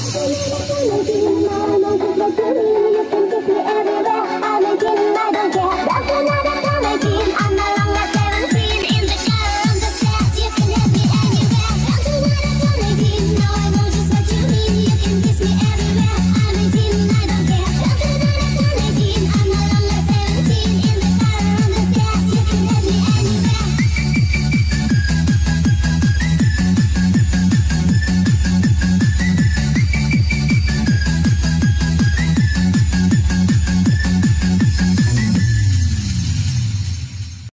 Hãy subscribe cho kênh Ghiền Mì Gõ để không bỏ lỡ